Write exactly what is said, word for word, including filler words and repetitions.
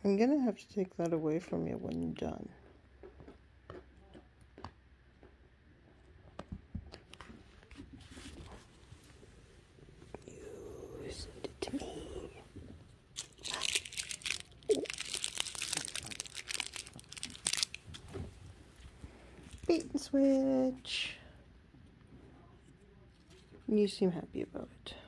I'm gonna have to take that away from you when you're done. You send it to me. Bait and switch. You seem happy about it.